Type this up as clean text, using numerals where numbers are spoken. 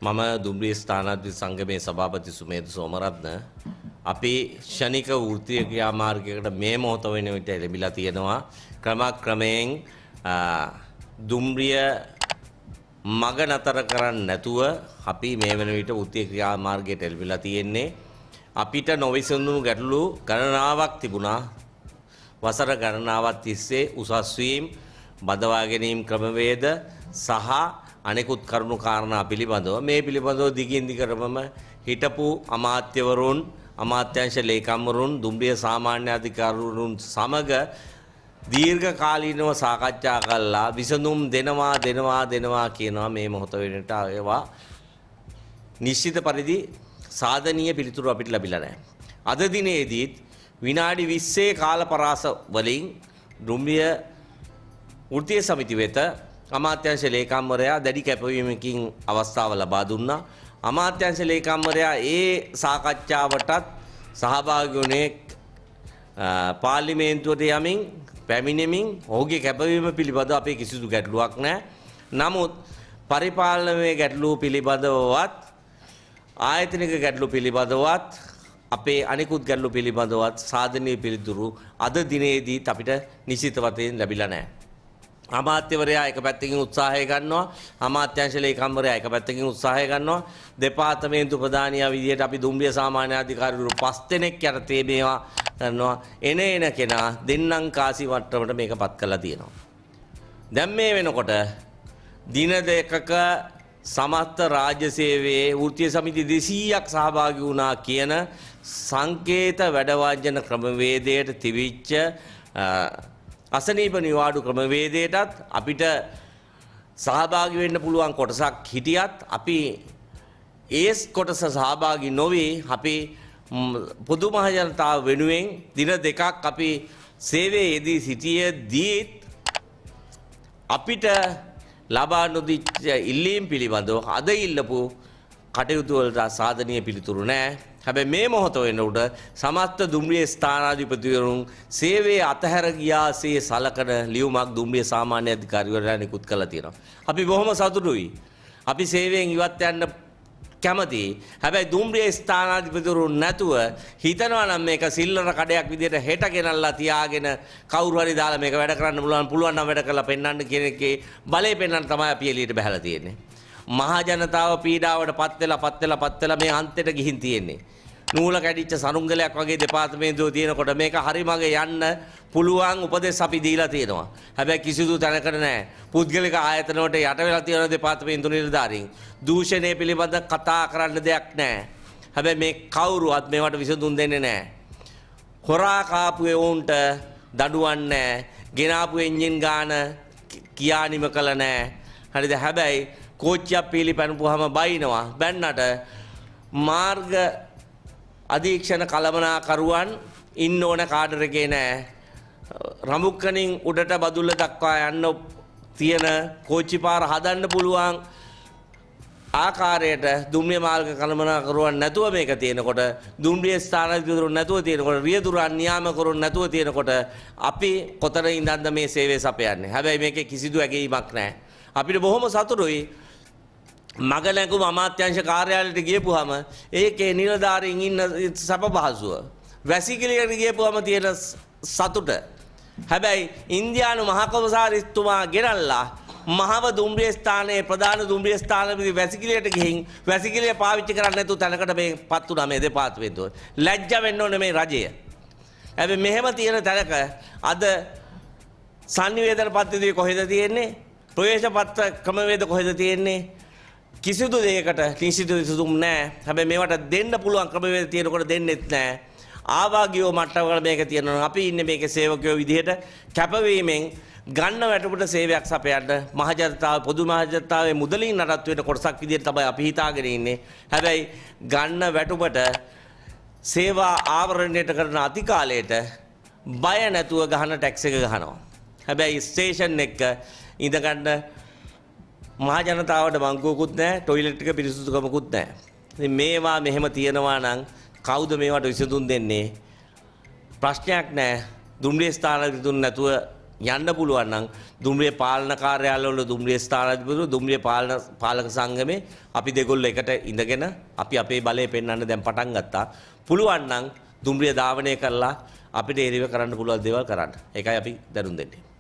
මම දුම්රිය ස්ථානාධිපති සංගමේ සභාපති සුමේධ සෝමරත්න අපි ෂණික වෘත්තීය ක්‍රියාමාර්ගයකට මේ මොහොත වෙන විට ලැබිලා තියෙනවා ක්‍රමයෙන් දුම්රිය මග නතර කරන්නේ නැතුව අපි මේ වෙන විට වෘත්තීය ක්‍රියාමාර්ගයට ලැබිලා තියෙන්නේ අපිට නොවිසඳුණු ගැටලු ගණනාවක් තිබුණා වසර ගණනාවක් තිස්සේ උසස් වීම බදවා ගැනීම ක්‍රමවේද සහ අනෙකුත් කරුණු කාරණා පිළිබඳව මේ පිළිබඳව දිගින් දිගටම හිටපු අමාත්‍යවරුන් අමාත්‍යාංශ ලේකම්වරුන් දුම්රිය සාමාන්‍ය අධිකාරීවරුන් සමග දීර්ඝ කාලීනව සාකච්ඡා කළා විසඳුම් දෙනවා කියනවා මේ මොහොත වෙනට ඒවා නිශ්චිත පරිදි සාධනීය පිළිතුරු අපිට ලැබිලා නැහැ. අද දිනේදීත් විනාඩි 20 කාල පරාස වලින් දුම්රිය වෘත්තීය සමිති වෙත අමාත්‍යාංශ ලේකම්වරයා දැඩි කැපවීමකින් අවස්ථාව ලබා දුන්නා. අමාත්‍යාංශ ලේකම්වරයා ඒ සාකච්ඡාවටත් සහභාගී වුණේ පාර්ලිමේන්තුවට යමින් පැමිණෙමින් ඔහුගේ කැපවීම පිළිබඳව අපේ කිසිදු ගැටලුවක් නැහැ. නමුත් පරිපාලනයේ ගැටලු පිළිබඳවවත් ආයතනික ගැටලු පිළිබඳවත් අපේ අනිකුත් ගැටලු පිළිබඳවත් සාධනීය පිළිතුරු අද දිනේදී අපිට නිශ්චිත වශයෙන් ලැබිලා නැහැ. අමාත්‍යවරයා එක පැත්තකින් උත්සාහය ගන්නවා අමාත්‍යාංශ ලේකම්වරයා එක පැත්තකින් උත්සාහය ගන්නවා දෙපාර්තමේන්තු ප්‍රධානියා විදියට අපි දුම්රිය සාමාන්‍ය අධිකාරීවරු 5 දෙනෙක් යටතේ මේවා කරනවා එන කෙනා දෙන්නම් කාසි වට්ටමට මේකපත් කරලා තියෙනවා දැන් මේ වෙනකොට දින දෙකක සමස්ත රාජ්‍ය සේවයේ වෘත්තීය සමිති 200ක් සහභාගී වුණා කියන සංකේත වැඩවාජන ක්‍රමවේදයට තිබිච්ච අසනීප නිවාඩු ක්‍රමවේදයටත් අපිට සහභාගී වෙන්න පුළුවන් කොටසක් හිටියත් අපි ඒ කොටස සහභාගී නොවි අපි පොදු මහ ජනතාව වෙනුවෙන් දින දෙකක් අපි සේවයේ යෙදී සිටියේදී අපිට ලබා නොදිච්ච ඉල්ලීම් පිළිබඳව අද ඉල්ලපු කටයුතු වලට සාධනීය පිළිතුරු නැහැ. හැබැයි මේ මොහොත වෙනකොට සමස්ත දුම්රිය ස්ථානාධිපතිවරුන් සේවයේ අතහැර ගියාසේ සලකන ලියුමක් දුම්රිය සාමාන්‍ය අධිකාරිවරයා නිකුත් කළා තියෙනවා. අපි බොහොම සතුටුයි. අපි සේවයෙන් ඉවත් යන්න කැමතියි. හැබැයි දුම්රිය ස්ථානාධිපතිවරුන් නැතුව හිතනවා නම් මේක සිල්ලර කඩයක් විදියට හෙට ගෙනල්ලා තියාගෙන කවුරු හරි දාලා මේක වැඩ කරන්න පුළුවන් නම් වැඩ කරලා පෙන්වන්න කියන එකේ බලය පෙන්වන්න තමයි අපි එළියට බහලා තියෙන්නේ. මහා ජනතාව පීඩාවට පත් වෙලා මේ අන්තයට ගිහින් තියෙන්නේ. නූල කැඩිච්ච සරුංගලයක් වගේ දෙපාර්තමේන්තුව තියෙනකොට මේක හරි මගේ යන්න පුළුවන් උපදෙස් අපි දීලා තියෙනවා. හැබැයි කිසිදු තැනකට නැහැ. පුද්ගලික ආයතන වලට යට වෙලා තියෙන දෙපාර්තමේන්තු නිලධාරීන් දූෂණය පිළිබඳ කතා කරන්න දෙයක් නැහැ. හැබැයි මේ කවුරුවත් මේවට විසඳුම් දෙන්නේ නැහැ. හොරා කාපු එවුන්ට දඩුවම් නැහැ. ගෙනාපු එන්ජින් ගාන කියානිම කළ නැහැ. හරිද? හැබැයි කෝච්චියක් පිළිපැනපුවාම බයිනවා. බැන්නට මාර්ග අධීක්ෂණ කළමනාකරුවන් ඉන්න ඕන කාඩර් එකේ නෑ. රමුක්කනින් උඩට බදුල්ල දක්වා යන්න තියෙන කෝච්චි පාර හදන්න පුළුවන් ආකාරයට දුම්රිය මාර්ග කළමනාකරුවන් නැතුව මේක තියෙනකොට දුම්රිය ස්ථානාධිපතිවරුන් නැතුව තියෙනකොට රියදුරන් නියාමකරුන් නැතුව තියෙනකොට අපි කොතන ඉඳන්ද මේ සේවය සපයන්නේ. හැබැයි මේකේ කිසිදු ඇගීමක් නැහැ. අපිට බොහොම සතුටුයි මග නැගුම අමාත්‍යාංශ කාර්යාලයට ගියපුවාම ඒකේ නිලධාරීන් ඉන්න සැප පහසුව වැසිකිළියට ගියපුවාම තියෙන සතුට. හැබැයි ඉන්දියානු මහ කොමසාරිස්තුමා ගෙනල්ලා මහව දුම්රිය ස්ථානයේ ප්‍රධාන දුම්රිය ස්ථානවලදී වැසිකිළියට ගිහින් වැසිකිළිය පාවිච්චි කරන්නේ නැතුව තැනකට මේපත් උනා මේ දෙපාර්තමේන්තුව. ලැජ්ජ වෙන්න ඕනේ මේ රජය. හැබැයි මෙහෙම තියෙන තැනක අද සංනිවේදන පද්ධතිය කොහෙද තියෙන්නේ? ප්‍රවේශ පත්‍ර ක්‍රමවේද කොහෙද තියෙන්නේ? කිසිදු දෙයකට නිශ්චිත විසඳුම් නැහැ. හැබැයි මේවට දෙන්න පුළුවන් ක්‍රමවේද තියෙනකොට දෙන්නෙත් නැහැ. ආවාගියෝ මට්ටමවල මේක තියෙනවා. අපි ඉන්නේ මේකේ සේවකයෝ විදිහට කැපවීමෙන් ගන්න වැටුපට සේවයක් සපයන්න මහ ජනතාව පොදු මහ ජනතාවේ මුදලින් නඩත්තු වෙන කොටසක් විදිහට තමයි අපි හිතාගෙන ඉන්නේ. හැබැයි ගන්න වැටුපට සේවා ආවරණයට කරන අධිකාලයට බය නැතුව ගහන ටැක්ස් එක ගහනවා. හැබැයි ස්ටේෂන් එක ඉඳගන්න මහ ජනතාවට බංකුවකුත් නැහැ, টয়ලට් එක පිරිසුදුකමකුත් නැහැ. ඉතින් මේවා මෙහෙම තියෙනවා නම් කවුද මේවට විසඳුම් දෙන්නේ? ප්‍රශ්නයක් නැහැ. දුම්රිය ස්ථානාධිපතිතුන් නැතුව යන්න පුළුවන් නම් දුම්රිය පාලන කාර්යාලවල දුම්රිය ස්ථානාධිපතිවරු දුම්රිය පාලක සංගමේ අපි දෙගොල්ලෝ එකට ඉඳගෙන අපි අපේ බලය පෙන්වන්න දැන් පටන් ගත්තා. පුළුවන් නම් දුම්රිය ධාවනය කරලා අපිට ඒරිව කරන්න පුළුවන් දේවල් කරන්න. ඒකයි අපි දැනුම් දෙන්නේ.